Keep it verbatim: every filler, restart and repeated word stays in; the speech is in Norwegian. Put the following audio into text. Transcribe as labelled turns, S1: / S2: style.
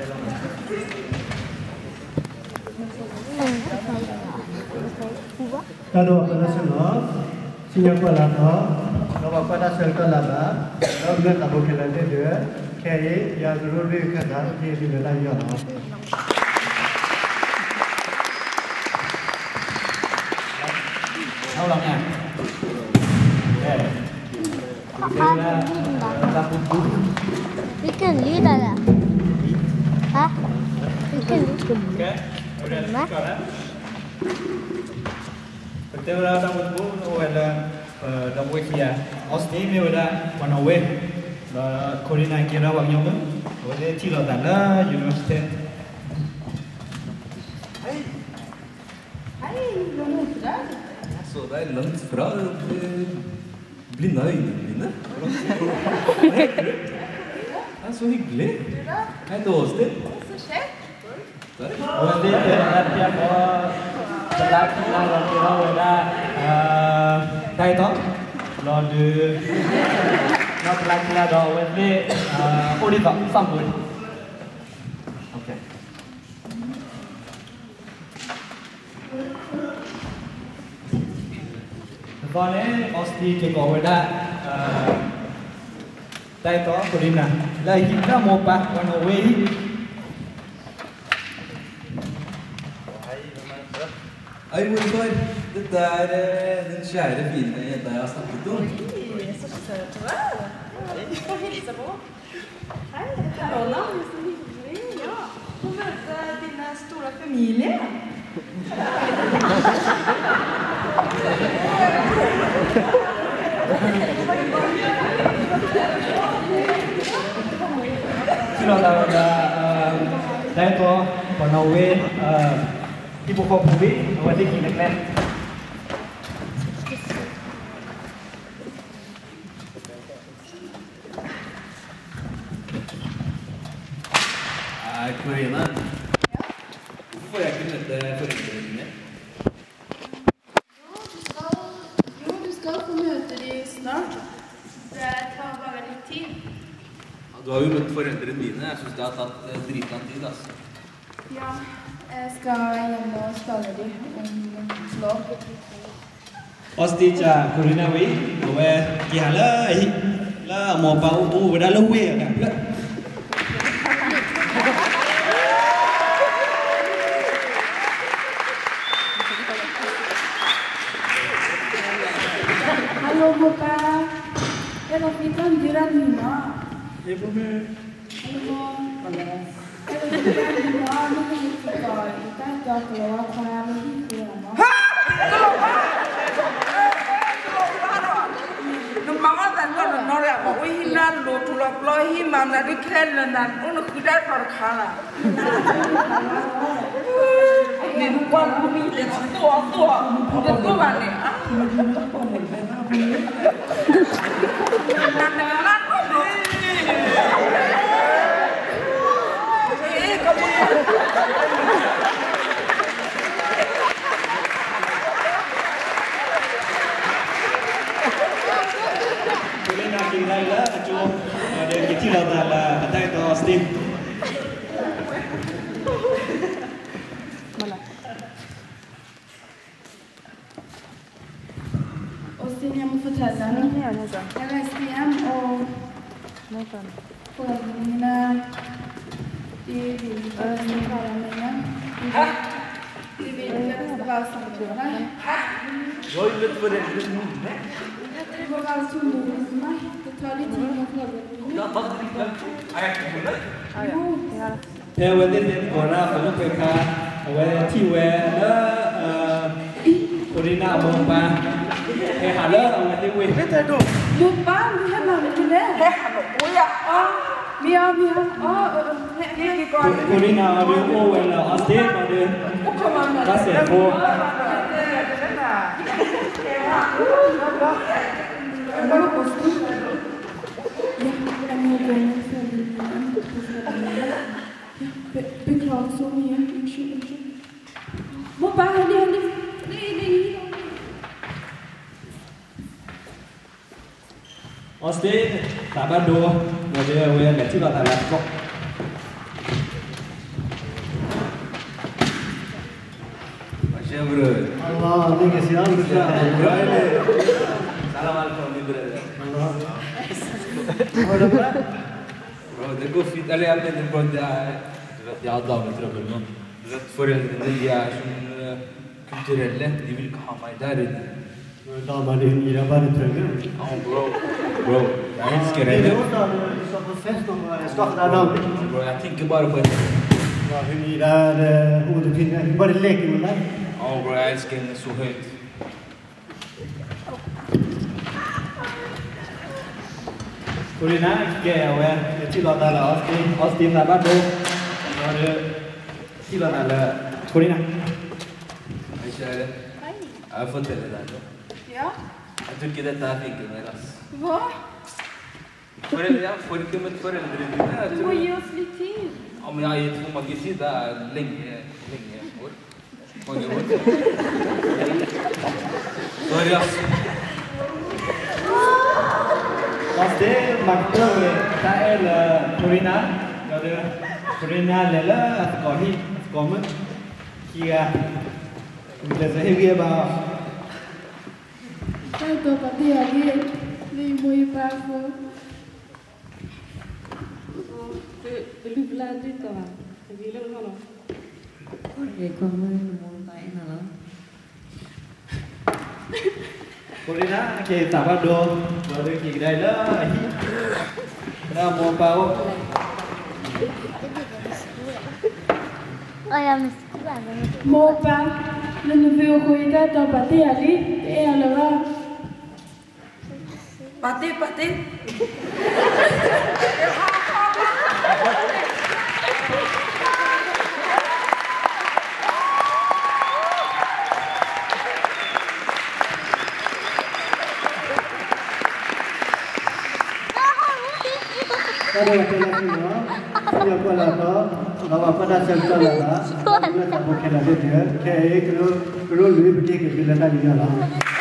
S1: Kalau pada sana, siapa pula tak, kalau pada serta lama, kalau nak tahu kelan dia, kaya yang dulu dia kata dia di dalam yang.
S2: How long nha? Okay. Đây là là bún bún.
S3: Ikan lida lah. Hah? Ikan lida.
S2: Okay. Udah. Betul lah dalam bún bún, udah dalam wikia. Austin ni udah mana weh. Là Corina kira wang nyom. Udah tilo dana university.
S4: Hei. Hei, lu sudah?
S5: Så det er langt fra blinde øynene mine. Det er så hyggelig. Hei, det er Åstin.
S4: Så kjekt.
S2: Og det er det jeg må belage når du har det deg da. Når du når du belage det da og det Oliver sammen. Okay. Con ấy Osti chỉ có đã tay có của đêm nào là hiện ra một bạc còn ở quê
S5: Hei, morfar. Dette er den kjære, fine jenta jeg har snakket om.
S4: Oi, så søt du er. Få hilse på. Hei, det er Rona. Så hyggelig. Ja. Få møte din store familie.
S2: Sino daw na dahil ko panawin ibu ko pubi awali kinaklan.
S5: Corina, hvorfor får jeg ikke møte foreldrene dine?
S4: Jo, du skal, jo, du skal få møte dem snart. Det tar bare litt tid.
S5: Ja, du har jo møtt foreldrene mine. Jeg synes det har tatt dritlang tid, altså.
S4: Ja, jeg skal hjem og spørre dem om lov.
S2: Osti cha Corina wi we ki hala la mo pa u da lo we ka.
S4: Halo Bopa, jeg har fått en dyra Nina.
S2: Det får vi.
S4: Halo, halo. Jeg har fått en Nina, nå kan vi ikke gå i. Det er ikke akkurat hva jeg har fått i henne.
S6: Hæ? Nó máu là nó nó là một cái hình nan đồ tụ lọc loi hi mà là đi khen là nàn nó cứ đá vào khá là nên quan cũng đi để tua tua để tua bạn này á nàn nàn nàn không được ê có một
S2: Corina kini đây là chú để cái chi là là tay to Steam.
S4: Austin, jeg må fortelle deg noe. Jeg reiste hjem, og foreldrene mine, de vil ikke at jeg skal være med hjem. De vil ikke at jeg skal være sammen med deg.
S5: Du har jo møtt foreldrene mine.
S4: Det må være så modig for meg. Det tar litt tid å prøve det.
S5: Det har tatt dritlang tid. Er jeg ikke med?
S4: Jo.
S2: Theo với đến Corina phải lúc về cả với thi về đó Corina mong ba cái hà lơ ông đi về.
S6: biết thay đổi
S4: Bopa, vi har navnet til det.
S6: thế Hà Nội ui à
S4: Å, vi har, vi har. Å,
S6: đi đi coi
S2: Corina ở đường ô về là Austin ở đường
S4: Hvor kommer han med?
S2: ta sẽ få
S6: det det là
S4: Nå, Austin. Ja, jeg må gå med foreldrene mine. Ja, be beklager så mye. Unnskyld, unnskyld. Bopa, heldig, heldig. Nei, nei,
S2: Austin, tak bandu, dia dia dia tidak tak laptop.
S5: bro.
S1: Allah, ini kesian besar.
S5: Bro ini. Assalamualaikum nih bro.
S1: Allah. Ada apa?
S5: Bro, det går fint. Eller jeg mener bro, det er du vet, jeg har dametrøbbel nå. Du vet, foreldrene de er sånn uh, kulturelle. De vil ikke ha meg der ute.
S1: Damer din gir deg bare trøbbel.
S5: Ja, bro. Bro, jeg elsker
S1: Det er
S5: henne.
S1: jo da du skal på fest og skaffe deg dame.
S5: Bro, jeg tenker bare på henne.
S1: Ja, hun gir deg uh, hodepine. Hun bare leker med deg.
S5: Ja, bro, jeg elsker henne så høyt.
S2: Corina, kaya ya, kecil lah lah, Austin, Austin lah baru, ada kecil lah lah, Corina.
S5: Hei, kjære.
S4: Hei.
S5: Jeg forteller deg det.
S4: Ja?
S5: Jeg tror ikke dette er flinke mer, ass.
S4: Hva?
S5: Foreldre, jeg får ikke møtt foreldrene dine. Jeg
S4: Du
S5: tror...
S4: må gi oss litt tid.
S5: Ja, men jeg har gitt for mange tid. Det er lenge, lenge år. Mange år. Sorry, ass.
S2: Austin, makna kita el Corina, ada Corina lela atau kau komen, kia, bila saya dia bawa.
S4: Đây tôi có tiền đi. Đi mua ba phương.
S7: Belum belanja kau, tapi lo mana?
S8: Để con mới muốn tay nào
S2: Corina, kita tak ada, ada kita dah, dah mau bawa.
S3: Ôi, em cũng là người
S4: Một ba. Lần vừa khui ta tôi có tiền đi. Để là ba.
S6: Pati, pati.
S1: Pada laki-laki semua, siapa pun lah tu, bawa pada serta lah, kita tak boleh dia. Kayak kalau kalau lebih pergi ke bila tadi lah.